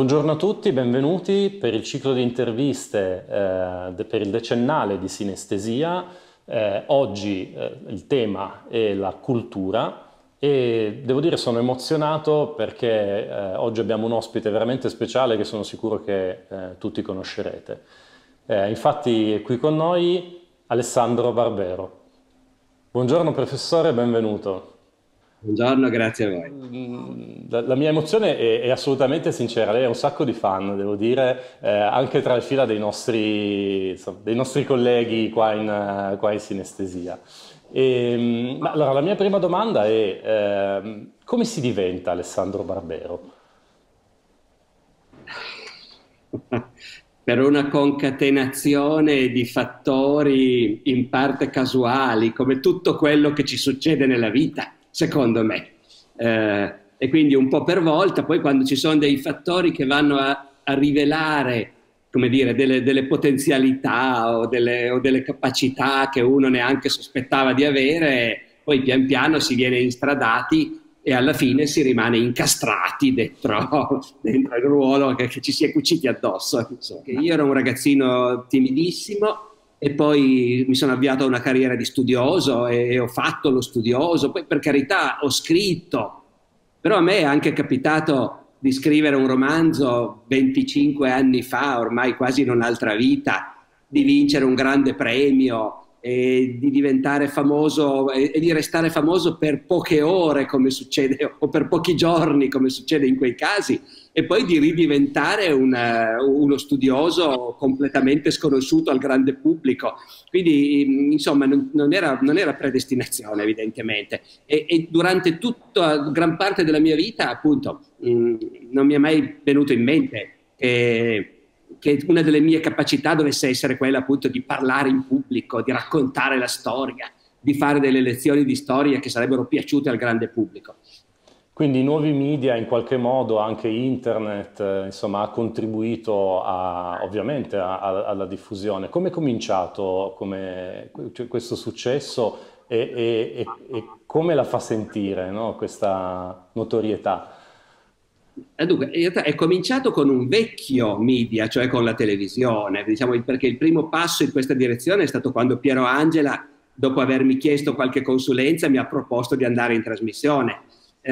Buongiorno a tutti, benvenuti per il ciclo di interviste per il decennale di sinestesia. Oggi il tema è la cultura e devo dire sono emozionato perché oggi abbiamo un ospite veramente speciale che sono sicuro che tutti conoscerete. Infatti è qui con noi Alessandro Barbero. Buongiorno professore, benvenuto. Buongiorno, grazie a voi. La mia emozione è assolutamente sincera, lei ha un sacco di fan, devo dire, anche tra le fila dei nostri colleghi qua in sinestesia. Allora, la mia prima domanda è come si diventa Alessandro Barbero? Per una concatenazione di fattori in parte casuali, come tutto quello che ci succede nella vita, secondo me. E quindi un po' per volta, poi quando ci sono dei fattori che vanno a rivelare, come dire, delle potenzialità o delle capacità che uno neanche sospettava di avere, poi pian piano si viene instradati e alla fine si rimane incastrati dentro il ruolo che ci si è cuciti addosso. Insomma. Io ero un ragazzino timidissimo e poi mi sono avviato a una carriera di studioso e ho fatto lo studioso, poi per carità ho scritto, però a me è anche capitato di scrivere un romanzo 25 anni fa, ormai quasi in un'altra vita, di vincere un grande premio e di diventare famoso e di restare famoso per poche ore come succede o per pochi giorni come succede in quei casi e poi di ridiventare uno studioso completamente sconosciuto al grande pubblico. Quindi insomma non era predestinazione evidentemente e durante tutta gran parte della mia vita appunto non mi è mai venuto in mente che una delle mie capacità dovesse essere quella appunto di parlare in pubblico, di raccontare la storia, di fare delle lezioni di storia che sarebbero piaciute al grande pubblico. Quindi i nuovi media, in qualche modo, anche internet, insomma, ha contribuito ovviamente alla diffusione. Come è cominciato cioè, questo successo e come la fa sentire, no, questa notorietà? Dunque, in realtà è cominciato con un vecchio media, cioè con la televisione, diciamo, perché il primo passo in questa direzione è stato quando Piero Angela, dopo avermi chiesto qualche consulenza, mi ha proposto di andare in trasmissione.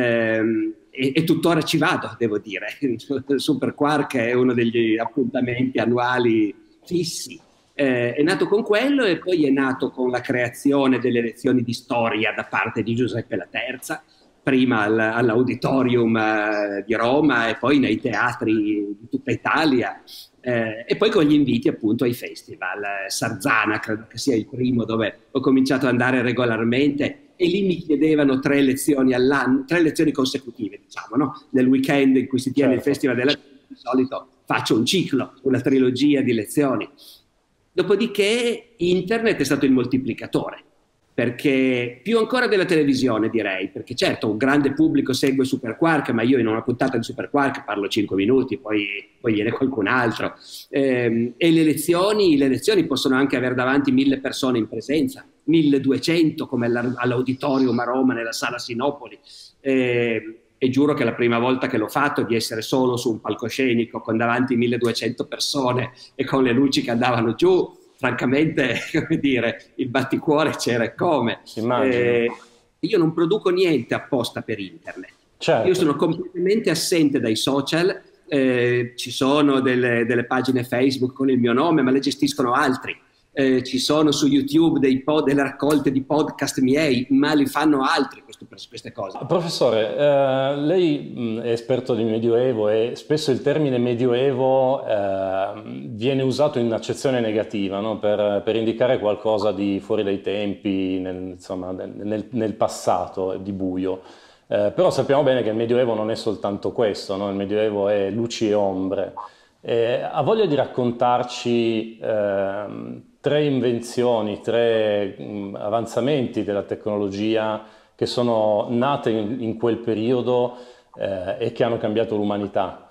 E tuttora ci vado, devo dire. Il Super Quark è uno degli appuntamenti annuali fissi. È nato con quello e poi è nato con la creazione delle lezioni di storia da parte di Giuseppe Laterza, prima all'Auditorium di Roma e poi nei teatri di tutta Italia e poi con gli inviti appunto ai festival. Sarzana credo che sia il primo dove ho cominciato ad andare regolarmente e lì mi chiedevano 3 lezioni all'anno, 3 lezioni consecutive diciamo, no? Nel weekend in cui si tiene il Certo. Festival della di solito faccio un ciclo, una trilogia di lezioni. Dopodiché internet è stato il moltiplicatore, perché più ancora della televisione direi, perché certo un grande pubblico segue Super Quark, ma io in una puntata di Super Quark parlo 5 minuti, poi viene qualcun altro. E le lezioni possono anche avere davanti 1000 persone in presenza, 1200 come all'Auditorium a Roma, nella sala Sinopoli. E giuro che la prima volta che l'ho fatto di essere solo su un palcoscenico con davanti 1200 persone e con le luci che andavano giù, francamente, come dire, il batticuore c'era e come. Immagino. Io non produco niente apposta per internet. Io Certo. sono completamente assente dai social, ci sono delle pagine Facebook con il mio nome, ma le gestiscono altri. Ci sono su YouTube delle raccolte di podcast miei, ma li fanno altri queste cose. Professore, lei è esperto di Medioevo e spesso il termine Medioevo viene usato in accezione negativa, no? Per indicare qualcosa di fuori dai tempi, insomma, nel passato, di buio. Però sappiamo bene che il Medioevo non è soltanto questo, no? Il Medioevo è luci e ombre. Ha voglia di raccontarci tre invenzioni, tre avanzamenti della tecnologia che sono nate in quel periodo e che hanno cambiato l'umanità.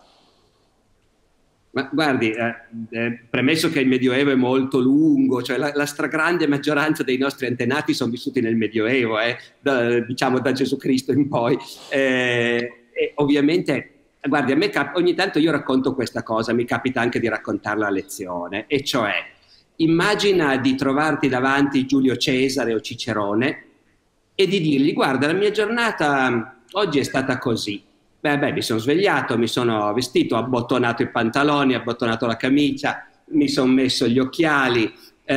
Ma guardi, premesso che il Medioevo è molto lungo, cioè la stragrande maggioranza dei nostri antenati sono vissuti nel Medioevo, diciamo da Gesù Cristo in poi, e ovviamente Guardi, a me ogni tanto io racconto questa cosa, mi capita anche di raccontarla a lezione, e cioè, immagina di trovarti davanti Giulio Cesare o Cicerone e di dirgli, guarda, la mia giornata oggi è stata così. Beh, mi sono svegliato, mi sono vestito, ho abbottonato i pantaloni, ho abbottonato la camicia, mi sono messo gli occhiali,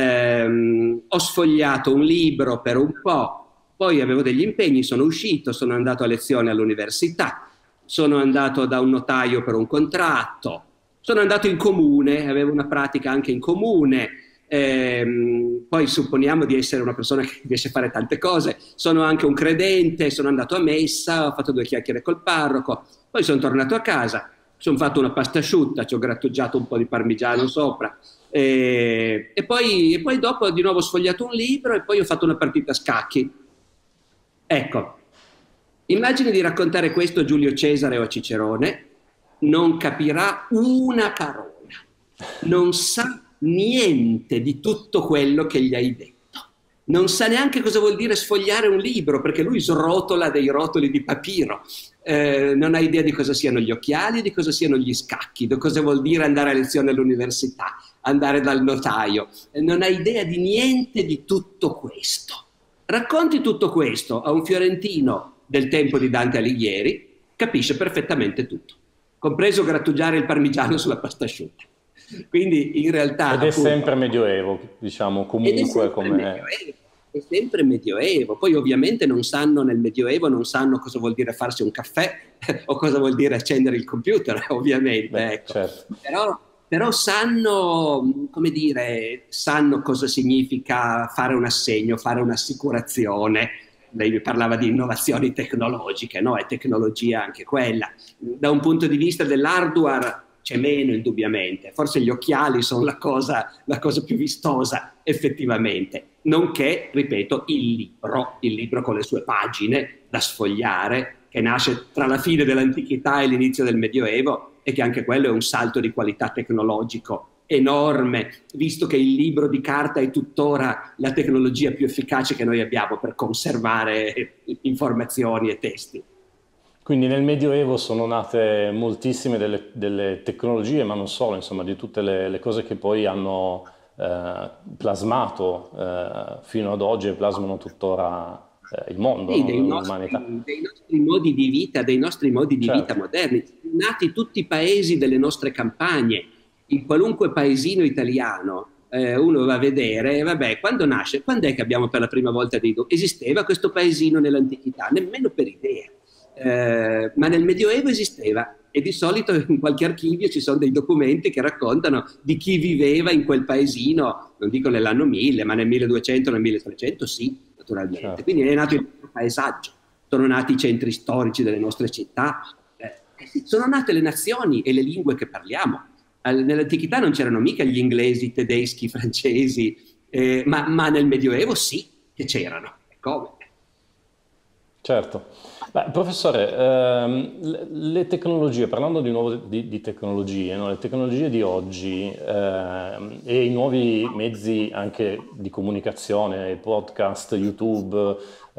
ho sfogliato un libro per un po', poi avevo degli impegni, sono uscito, sono andato a lezione all'università, sono andato da un notaio per un contratto, sono andato in comune, avevo una pratica anche in comune, poi supponiamo di essere una persona che riesce a fare tante cose, sono anche un credente, sono andato a messa, ho fatto 2 chiacchiere col parroco, poi sono tornato a casa, sono fatto una pasta asciutta, ci ho grattugiato un po' di parmigiano sopra, e poi dopo di nuovo ho sfogliato un libro e poi ho fatto una partita a scacchi. Ecco, immagini di raccontare questo a Giulio Cesare o a Cicerone, non capirà una parola, non sa niente di tutto quello che gli hai detto. Non sa neanche cosa vuol dire sfogliare un libro, perché lui srotola dei rotoli di papiro. Non ha idea di cosa siano gli occhiali, di cosa siano gli scacchi, di cosa vuol dire andare a lezione all'università, andare dal notaio. Non ha idea di niente di tutto questo. Racconti tutto questo a un fiorentino del tempo di Dante Alighieri, capisce perfettamente tutto, compreso grattugiare il parmigiano sulla pasta asciutta. Quindi in realtà... Ed è appunto, sempre medioevo, diciamo, comunque come... È sempre medioevo. Poi ovviamente non sanno, nel medioevo non sanno cosa vuol dire farsi un caffè o cosa vuol dire accendere il computer, ovviamente. Beh, ecco. certo. Però sanno, come dire, sanno cosa significa fare un assegno, fare un'assicurazione. Lei mi parlava di innovazioni tecnologiche, no? È tecnologia anche quella. Da un punto di vista dell'hardware c'è meno, indubbiamente. Forse gli occhiali sono la cosa più vistosa, effettivamente. Nonché, ripeto, il libro con le sue pagine da sfogliare, che nasce tra la fine dell'antichità e l'inizio del Medioevo, e che anche quello è un salto di qualità tecnologico enorme, visto che il libro di carta è tuttora la tecnologia più efficace che noi abbiamo per conservare informazioni e testi. Quindi nel Medioevo sono nate moltissime delle tecnologie, ma non solo, insomma, di tutte le cose che poi hanno plasmato fino ad oggi e plasmano tuttora il mondo, Sì, no? L'umanità. dei nostri modi di vita, dei nostri modi di Certo. vita moderni, nati tutti i paesi delle nostre campagne, in qualunque paesino italiano. Uno va a vedere, vabbè, quando nasce, quando è che abbiamo per la prima volta dei documenti? Esisteva questo paesino nell'antichità? Nemmeno per idea. Ma nel Medioevo esisteva, e di solito in qualche archivio ci sono dei documenti che raccontano di chi viveva in quel paesino, non dico nell'anno 1000, ma nel 1200, nel 1300, sì, naturalmente. Certo. Quindi è nato il nostro paesaggio, sono nati i centri storici delle nostre città, sono nate le nazioni e le lingue che parliamo. Nell'antichità non c'erano mica gli inglesi, i tedeschi, i francesi, ma nel Medioevo sì che c'erano. Come? Certo. Beh, professore, le tecnologie, parlando di nuovo di tecnologie, no? Le tecnologie di oggi e i nuovi mezzi anche di comunicazione, podcast, YouTube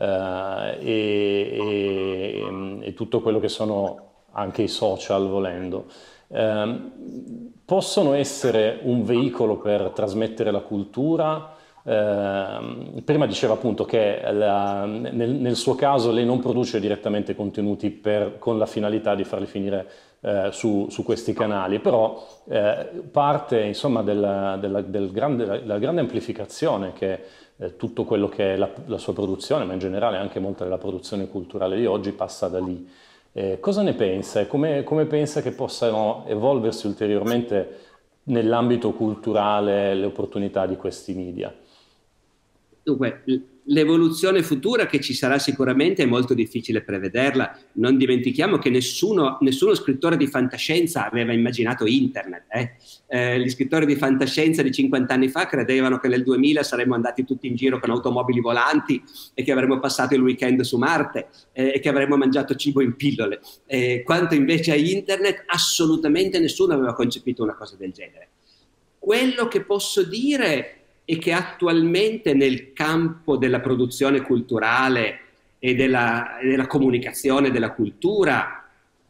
e tutto quello che sono anche i social, volendo, possono essere un veicolo per trasmettere la cultura. Prima diceva appunto che nel suo caso lei non produce direttamente contenuti con la finalità di farli finire su questi canali, però parte insomma della grande amplificazione che tutto quello che è la sua produzione, ma in generale anche molta della produzione culturale di oggi passa da lì. Cosa ne pensa e come pensa che possano evolversi ulteriormente nell'ambito culturale le opportunità di questi media? Dunque, l'evoluzione futura che ci sarà sicuramente è molto difficile prevederla. Non dimentichiamo che nessuno scrittore di fantascienza aveva immaginato internet. Gli scrittori di fantascienza di 50 anni fa credevano che nel 2000 saremmo andati tutti in giro con automobili volanti e che avremmo passato il weekend su Marte e che avremmo mangiato cibo in pillole. Quanto invece a internet, assolutamente nessuno aveva concepito una cosa del genere. Quello che posso dire e che attualmente nel campo della produzione culturale e della comunicazione della cultura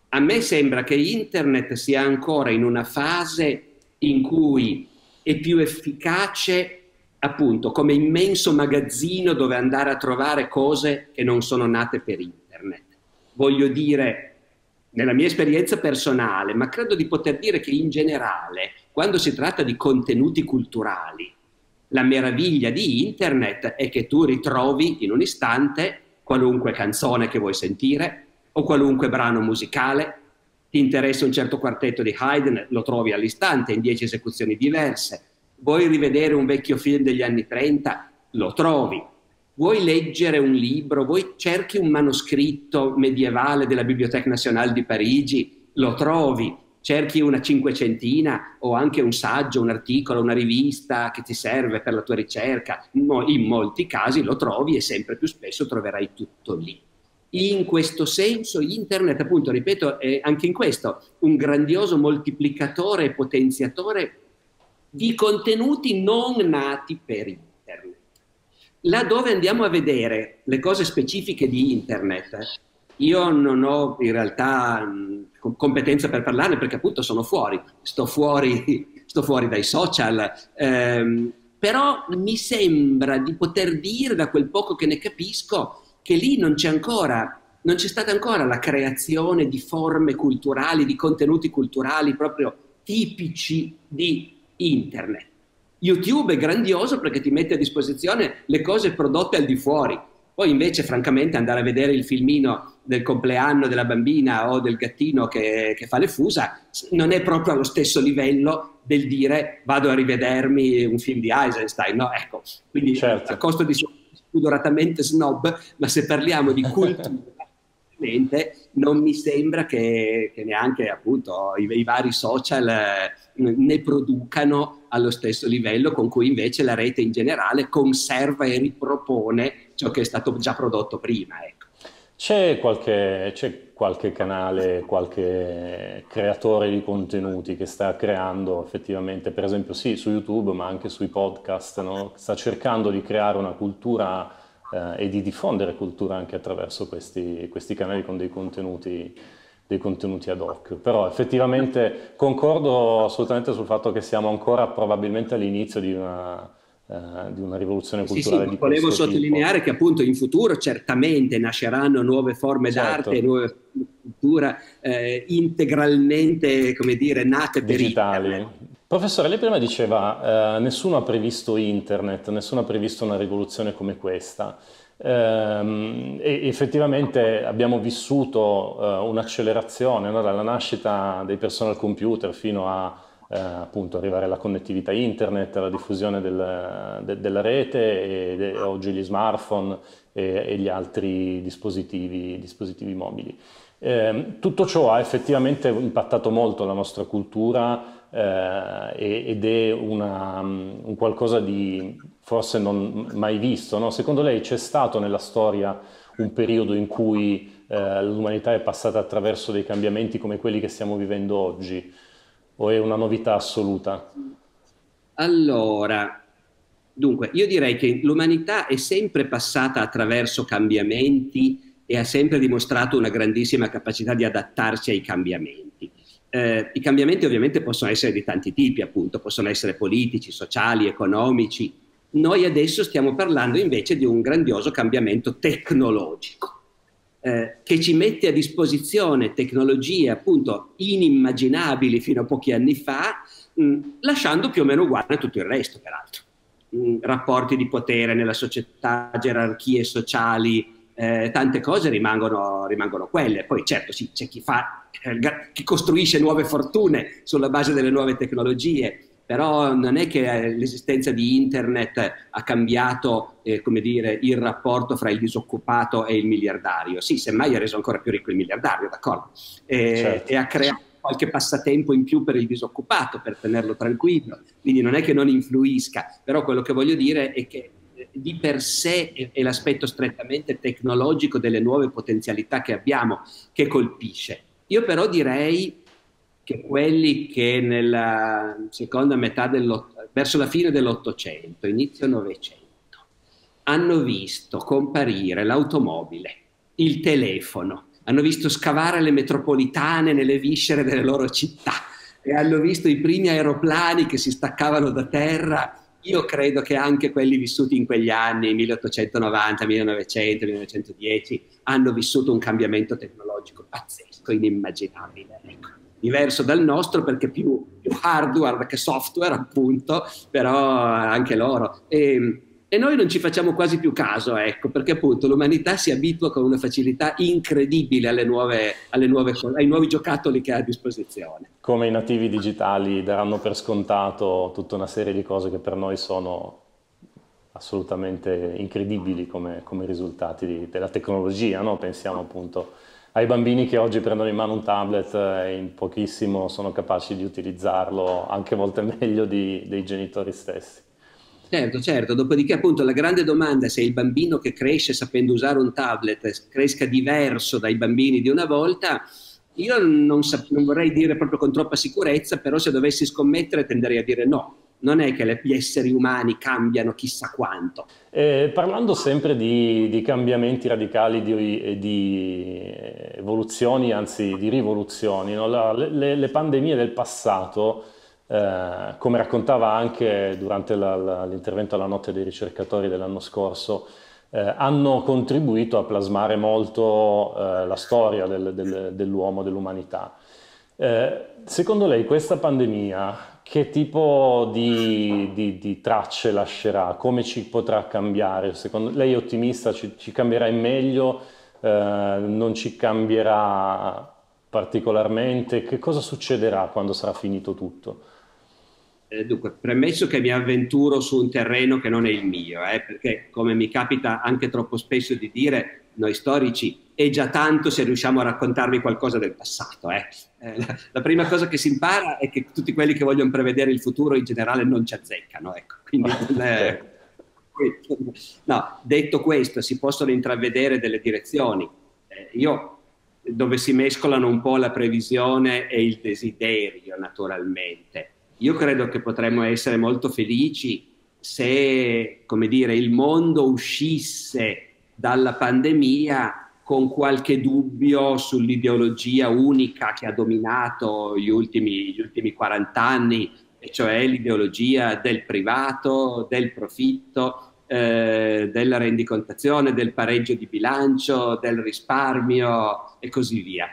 A me sembra che internet sia ancora in una fase in cui è più efficace appunto come immenso magazzino dove andare a trovare cose che non sono nate per internet. Voglio dire, nella mia esperienza personale, ma credo di poter dire che in generale, quando si tratta di contenuti culturali, la meraviglia di internet è che tu ritrovi in un istante qualunque canzone che vuoi sentire o qualunque brano musicale. Ti interessa un certo quartetto di Haydn, lo trovi all'istante in 10 esecuzioni diverse. Vuoi rivedere un vecchio film degli anni 30? Lo trovi. Vuoi leggere un libro? Vuoi cerchi un manoscritto medievale della Bibliothèque Nationale di Parigi? Lo trovi. Cerchi una cinquecentina o anche un saggio, un articolo, una rivista che ti serve per la tua ricerca. In molti casi lo trovi e sempre più spesso troverai tutto lì. In questo senso internet, appunto, ripeto, è anche in questo un grandioso moltiplicatore e potenziatore di contenuti non nati per internet. Laddove andiamo a vedere le cose specifiche di internet, io non ho in realtà competenza per parlarne perché appunto sono fuori, sto fuori dai social, però mi sembra di poter dire da quel poco che ne capisco che lì non c'è stata ancora la creazione di forme culturali, di contenuti culturali proprio tipici di internet. YouTube è grandioso perché ti mette a disposizione le cose prodotte al di fuori. Poi invece, francamente, andare a vedere il filmino del compleanno della bambina o del gattino che fa le fusa non è proprio allo stesso livello del dire vado a rivedermi un film di Eisenstein, no? Ecco, quindi Certo. a costo di spudoratamente snob, ma se parliamo di cultura, non mi sembra che neanche appunto i vari social ne producano allo stesso livello con cui invece la rete in generale conserva e ripropone ciò che è stato già prodotto prima. Ecco. C'è qualche canale, qualche creatore di contenuti che sta creando effettivamente, per esempio sì, su YouTube, ma anche sui podcast, no? Sta cercando di creare una cultura e di diffondere cultura anche attraverso questi canali con dei contenuti ad hoc. Però effettivamente concordo assolutamente sul fatto che siamo ancora probabilmente all'inizio di una rivoluzione culturale Sì, di volevo questo tipo. sottolineare che appunto in futuro certamente nasceranno nuove forme Certo. d'arte, nuove forme di cultura integralmente, come dire, nate per Digitali. internet. Professore, lei prima diceva nessuno ha previsto internet, nessuno ha previsto una rivoluzione come questa. E effettivamente abbiamo vissuto un'accelerazione, no? Dalla nascita dei personal computer fino a appunto arrivare alla connettività internet, alla diffusione della rete e oggi gli smartphone e gli altri dispositivi mobili. Tutto ciò ha effettivamente impattato molto la nostra cultura ed è un qualcosa di forse non mai visto, no? Secondo lei c'è stato nella storia un periodo in cui l'umanità è passata attraverso dei cambiamenti come quelli che stiamo vivendo oggi, o è una novità assoluta? Allora, dunque, io direi che l'umanità è sempre passata attraverso cambiamenti e ha sempre dimostrato una grandissima capacità di adattarsi ai cambiamenti. I cambiamenti ovviamente possono essere di tanti tipi, appunto, possono essere politici, sociali, economici. Noi adesso stiamo parlando invece di un grandioso cambiamento tecnologico. Che ci mette a disposizione tecnologie appunto inimmaginabili fino a pochi anni fa, lasciando più o meno uguale tutto il resto, peraltro. Rapporti di potere nella società, gerarchie sociali, tante cose rimangono quelle. Poi certo sì, c'è chi costruisce nuove fortune sulla base delle nuove tecnologie, però non è che l'esistenza di internet ha cambiato, come dire, il rapporto fra il disoccupato e il miliardario. Sì, semmai ha reso ancora più ricco il miliardario, d'accordo? Certo. E ha creato qualche passatempo in più per il disoccupato, per tenerlo tranquillo. Quindi non è che non influisca, però quello che voglio dire è che di per sé è l'aspetto strettamente tecnologico delle nuove potenzialità che abbiamo che colpisce. Io però direi che quelli che nella seconda metà verso la fine dell'Ottocento, inizio Novecento, hanno visto comparire l'automobile, il telefono, hanno visto scavare le metropolitane nelle viscere delle loro città e hanno visto i primi aeroplani che si staccavano da terra. Io credo che anche quelli vissuti in quegli anni, 1890, 1900, 1910, hanno vissuto un cambiamento tecnologico pazzesco, inimmaginabile. Ecco. Diverso dal nostro perché più hardware che software, appunto, però anche loro. E noi non ci facciamo quasi più caso, ecco, perché appunto l'umanità si abitua con una facilità incredibile ai nuovi giocattoli che ha a disposizione. Come i nativi digitali daranno per scontato tutta una serie di cose che per noi sono assolutamente incredibili come risultati della tecnologia, no? Pensiamo appunto ai bambini che oggi prendono in mano un tablet e in pochissimo sono capaci di utilizzarlo, anche a volte meglio dei genitori stessi. Certo, certo, dopodiché appunto la grande domanda è se il bambino che cresce sapendo usare un tablet cresca diverso dai bambini di una volta. Io non vorrei dire proprio con troppa sicurezza, però se dovessi scommettere tenderei a dire no. Non è che gli esseri umani cambiano chissà quanto. Parlando sempre di cambiamenti radicali, di evoluzioni, anzi di rivoluzioni, no? Le pandemie del passato, come raccontava anche durante l'intervento alla Notte dei ricercatori dell'anno scorso, hanno contribuito a plasmare molto la storia dell'uomo, dell'umanità. Secondo lei questa pandemia che tipo di tracce lascerà? Come ci potrà cambiare? Secondo lei è ottimista? Ci cambierà in meglio? Non ci cambierà particolarmente? Che cosa succederà quando sarà finito tutto? Dunque, premesso che mi avventuro su un terreno che non è il mio, perché come mi capita anche troppo spesso di dire, noi storici è già tanto se riusciamo a raccontarvi qualcosa del passato. La prima cosa che si impara è che tutti quelli che vogliono prevedere il futuro in generale non ci azzeccano. Ecco. Quindi, Ok. no, detto questo, si possono intravedere delle direzioni. Dove si mescolano un po' la previsione e il desiderio, naturalmente. Io credo che potremmo essere molto felici se, come dire, il mondo uscisse dalla pandemia con qualche dubbio sull'ideologia unica che ha dominato gli ultimi 40 anni, e cioè l'ideologia del privato, del profitto, della rendicontazione, del pareggio di bilancio, del risparmio e così via.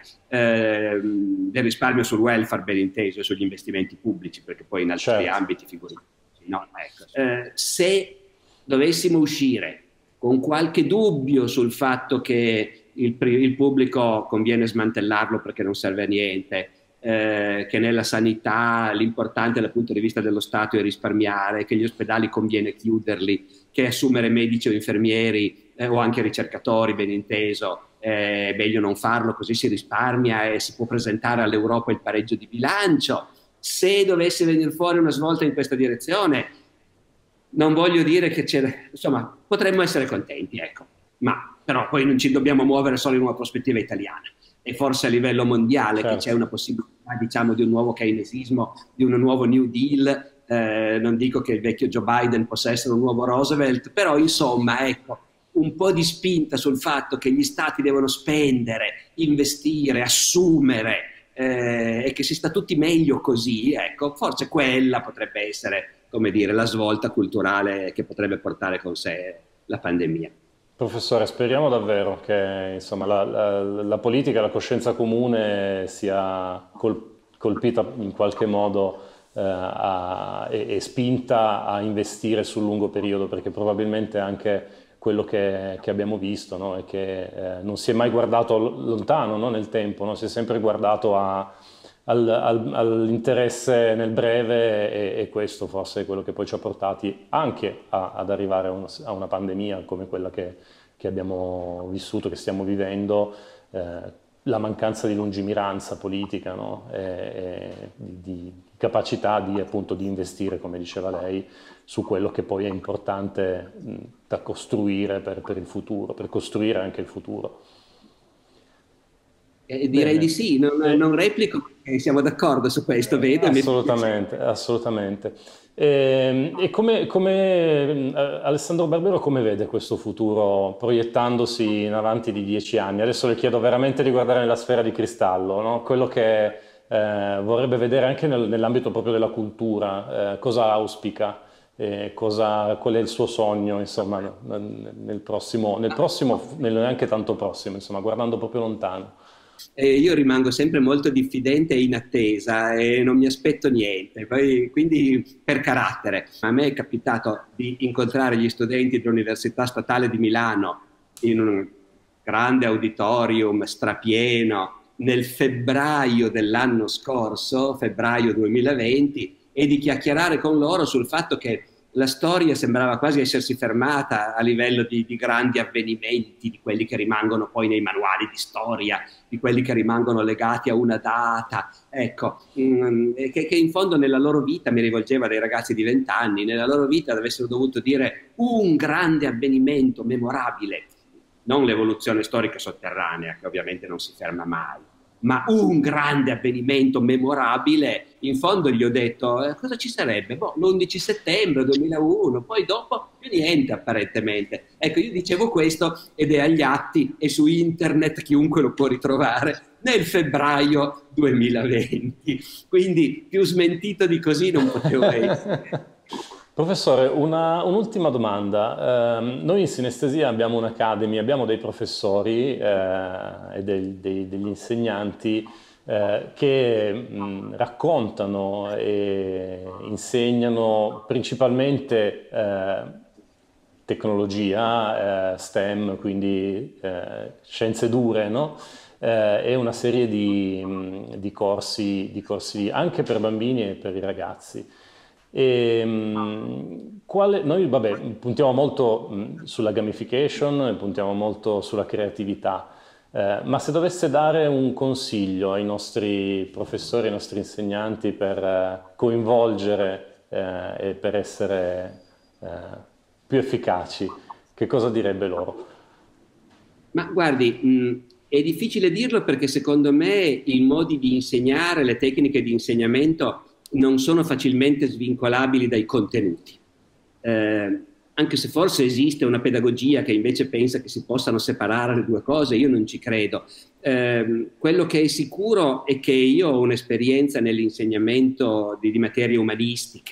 Del risparmio sul welfare, ben inteso, e sugli investimenti pubblici, perché poi in altri Certo. ambiti figuriamoci. No, ecco. Se dovessimo uscire con qualche dubbio sul fatto che il pubblico conviene smantellarlo perché non serve a niente, che nella sanità l'importante dal punto di vista dello Stato è risparmiare, che gli ospedali conviene chiuderli, che assumere medici o infermieri o anche ricercatori, ben inteso, è meglio non farlo, così si risparmia e si può presentare all'Europa il pareggio di bilancio. Se dovesse venire fuori una svolta in questa direzione, non voglio dire che insomma, potremmo essere contenti, ecco, ma però poi non ci dobbiamo muovere solo in una prospettiva italiana e forse a livello mondiale che c'è Certo. una possibilità, diciamo, di un nuovo keynesismo, di un nuovo New Deal. Non dico che il vecchio Joe Biden possa essere un nuovo Roosevelt, però insomma, ecco, un po' di spinta sul fatto che gli stati devono spendere, investire, assumere e che si sta tutti meglio così, ecco, forse quella potrebbe essere, come dire, la svolta culturale che potrebbe portare con sé la pandemia. Professore, speriamo davvero che insomma, la politica, la coscienza comune sia colpita in qualche modo e spinta a investire sul lungo periodo, perché probabilmente anche quello che abbiamo visto, no, è che non si è mai guardato lontano, no, nel tempo, no? Si è sempre guardato all'interesse nel breve e questo forse è quello che poi ci ha portati anche ad arrivare a una pandemia come quella che abbiamo vissuto, che stiamo vivendo, la mancanza di lungimiranza politica, no? E di capacità appunto, di investire, come diceva lei, su quello che poi è importante da costruire per il futuro, per costruire anche il futuro. Direi di Bene. sì, non replico perché siamo d'accordo su questo, vedo, mi fa piacere. Assolutamente, assolutamente. E Alessandro Barbero come vede questo futuro proiettandosi in avanti di 10 anni? Adesso le chiedo veramente di guardare nella sfera di cristallo, no? Quello che vorrebbe vedere anche nell'ambito proprio della cultura, cosa auspica, qual è il suo sogno, insomma, no? Neanche tanto prossimo, insomma, guardando proprio lontano. Io rimango sempre molto diffidente e in attesa e non mi aspetto niente, quindi per carattere. A me è capitato di incontrare gli studenti dell'Università Statale di Milano in un grande auditorium strapieno nel febbraio dell'anno scorso, febbraio 2020, e di chiacchierare con loro sul fatto che la storia sembrava quasi essersi fermata a livello di grandi avvenimenti, di quelli che rimangono poi nei manuali di storia, di quelli che rimangono legati a una data, ecco, che in fondo nella loro vita, mi rivolgeva a dei ragazzi di 20 anni, nella loro vita avessero dovuto dire un grande avvenimento memorabile, non l'evoluzione storica sotterranea, che ovviamente non si ferma mai, ma un grande avvenimento memorabile. In fondo gli ho detto, cosa ci sarebbe? Boh, l'11 settembre 2001, poi dopo più niente apparentemente. Ecco, io dicevo questo ed è agli atti e su internet chiunque lo può ritrovare nel febbraio 2020. Quindi più smentito di così non potevo essere. Professore, un'ultima domanda. Noi in sinestesia abbiamo un'academy, abbiamo dei professori e degli insegnanti che raccontano e insegnano principalmente tecnologia, STEM, quindi scienze dure, no? E una serie di corsi anche per bambini e per i ragazzi. Noi, vabbè, puntiamo molto sulla gamification, puntiamo molto sulla creatività, ma se dovesse dare un consiglio ai nostri professori, ai nostri insegnanti per coinvolgere e per essere eh, più efficaci, che cosa direbbe loro? Ma guardi, è difficile dirlo perché secondo me i modi di insegnare, le tecniche di insegnamento non sono facilmente svincolabili dai contenuti. Eh, Anche se forse esiste una pedagogia che invece pensa che si possano separare le due cose, io non ci credo. Quello che è sicuro è che io ho un'esperienza nell'insegnamento di materie umanistiche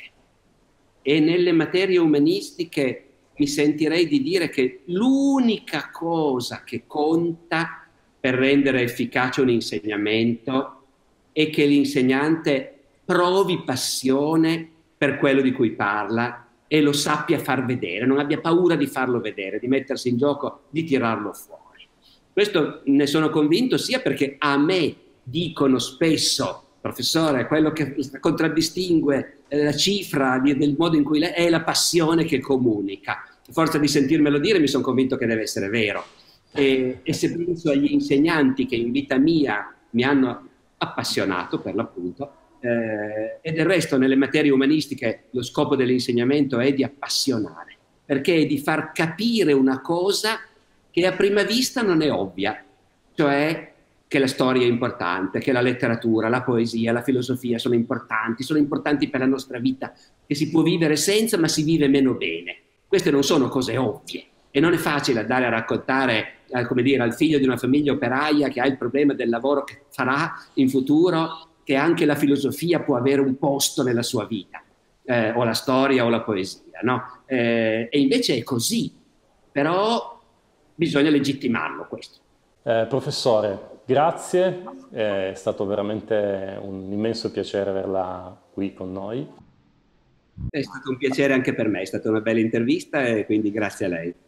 e nelle materie umanistiche mi sentirei di dire che l'unica cosa che conta per rendere efficace un insegnamento è che l'insegnante provi passione per quello di cui parla e lo sappia far vedere, non abbia paura di farlo vedere, di mettersi in gioco, di tirarlo fuori. Questo ne sono convinto sia perché a me dicono spesso, professore, quello che contraddistingue la cifra del modo in cui lei è la passione che comunica. A forza di sentirmelo dire mi sono convinto che deve essere vero. E se penso agli insegnanti che in vita mia mi hanno appassionato per l'appunto, e del resto nelle materie umanistiche lo scopo dell'insegnamento è di appassionare, perché è di far capire una cosa che a prima vista non è ovvia, cioè che la storia è importante, che la letteratura, la poesia, la filosofia sono importanti per la nostra vita, che si può vivere senza ma si vive meno bene. Queste non sono cose ovvie e non è facile andare a raccontare, come dire, al figlio di una famiglia operaia che ha il problema del lavoro che farà in futuro, che anche la filosofia può avere un posto nella sua vita, o la storia o la poesia, no? E invece è così, però bisogna legittimarlo questo. Professore, grazie, è stato veramente un immenso piacere averla qui con noi. È stato un piacere anche per me, è stata una bella intervista e quindi grazie a lei.